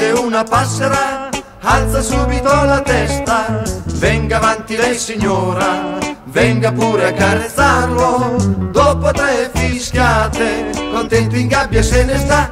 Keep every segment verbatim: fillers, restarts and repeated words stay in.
vede una passera alza subito la testa. Venga avanti lei signora, venga pure a carezzarlo. Dopo tre fischiate, contento in gabbia se ne sta.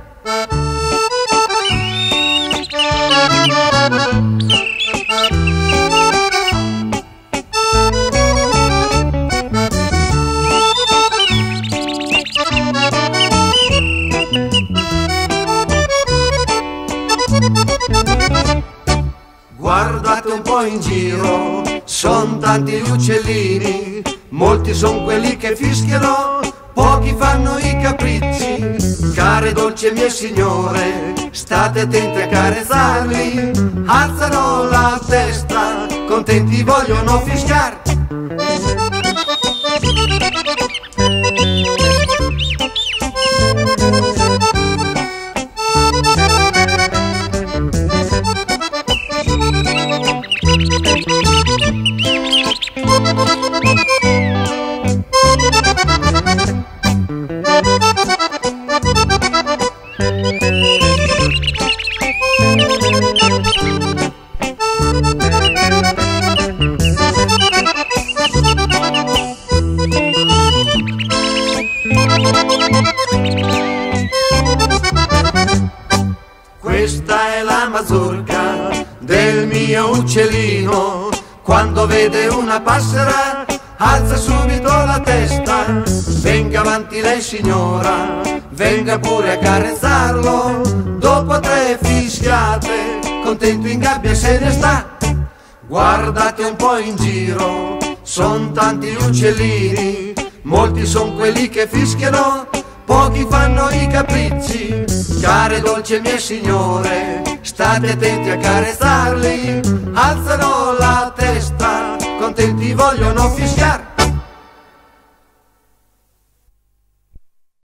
Guardate un po' in giro, son tanti gli uccellini, molti son quelli che fischiano, pochi fanno i capricci. Care dolce mie signore, state attenti a carezzarli, alzano la testa, contenti vogliono fischiar. Questa è la mazurka del mio uccellino, quando vede una passera alza subito la testa. Venga avanti lei signora, venga pure a carezzarlo. Dopo tre fischiate, contento in gabbia se ne sta. Guardate un po' in giro, son tanti gli uccellini, molti son quelli che fischiano, pochi fanno i capricci. Care dolce mie signore, state attenti a carezzarli, alzano la testa, contenti vogliono fischiar.